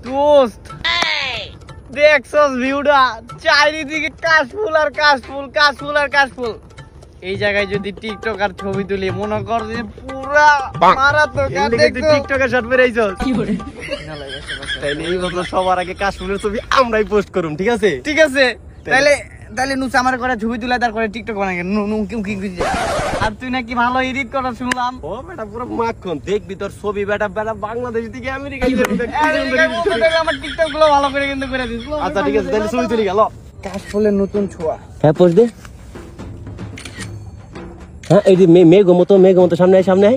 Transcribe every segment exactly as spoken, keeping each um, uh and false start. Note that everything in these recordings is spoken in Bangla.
দোস্ত দেখছস ভিউটা, চারিদিকে কাশফুল আর কাশফুল, কাশফুল আর কাশফুল। এই জায়গায় যদি টিকটক আর ছবি তুলি, মনে কর যে পুরা মারাত্মক। টিকটকের শট বেরাইছস কি করে? তাইলে এই বছর সবার আগে কাশফুলের ছবি আমরাই পোস্ট করুম, ঠিক আছে? ঠিক আছে, তাহলে তাহলে নুস আমার করে ছবি তুলে তার করে টিকটক বানাই। আর তুই নাকি ভালো এডিট করা শুনলাম। ও বেটা পুরো মাখন, দেখবি তোর ছবি বেটা বেটা বাংলাদেশ থেকে আমেরিকা। আমার টিকটক গুলো ভালো করে কিন্তু করে দিস। আচ্ছা ঠিক আছে, তাহলে ছবি তুলি গেল। কাশফুলের নতুন ছোঁয়া। হ্যাঁ পোস্ট দে। হ্যাঁ এই যে মেঘ মতো, মেঘ মতো সামনে আয়, সামনে আয়।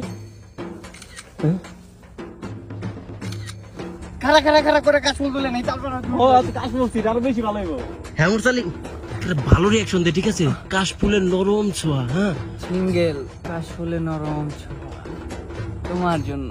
খারা খারা খারা করে কাশফুল তুলে নেই, তারপর ও কাশফুল সিট আরো বেশি ভালো হইব। হ্যাঁ মুরসালিম, ভালো রিঅ্যাকশন দে, ঠিক আছে? কাশফুলের নরম ছোঁয়া। হ্যাঁ সিঙ্গেল কাশফুলের নরম ছোঁয়া তোমার জন্য।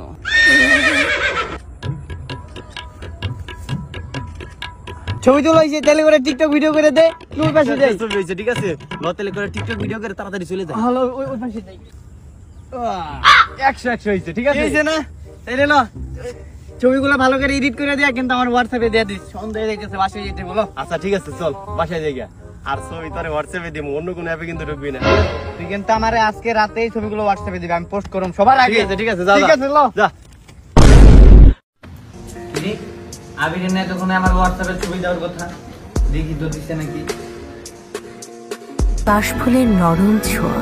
ছবি তোলা হয়েছে, তাহলে করে টিকটক ভিডিও করে দে। তুই পাশে যাই, ছবি হয়েছে, ঠিক আছে? লতেলে করে টিকটক ভিডিও করে তাড়াতাড়ি চলে যা। হ্যালো, ওই ওই পাশে যাই। একশো একশো হয়েছে, ঠিক আছে? হয়েছে না? তাইলে না ছবিগুলো ভালো করে এডিট করে দেয়া, কিন্তু আমার হোয়াটসঅ্যাপে দিয়ে দিস। সন্ধ্যা দেখতেছে, বাসায় যেতে বলো। আচ্ছা ঠিক আছে, চল বাসায় যাই গা। আর ছবি তোরে হোয়াটসঅ্যাপে দিব, অন্য কোনো অ্যাপে কিন্তু ঢুকবি না। তুই কিন্তু আমারে আজকে রাতেই ছবিগুলো হোয়াটসঅ্যাপে দিবি, আমি পোস্ট করব সবার আগে। ঠিক আছে ঠিক আছে, যা ঠিক আছে, লো যা। আবির না তখন আমার হোয়াটসঅ্যাপে ছবি দেওয়ার কথা, দেখি তো দিছে নাকি। কাশফুলের নরম ছোঁয়া।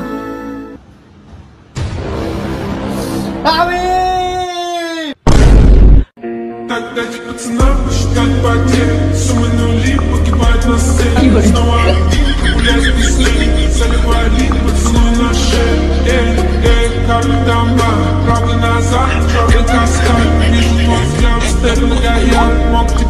Тогда пацана посчитать потери. Суммы нули погибают на сцене. Снова один, гулять без лени. Заливали поцелуй на шее. Эй, эй, как там, правда назад, правда каскад. Вижу твой взгляд, степенно горят. Мог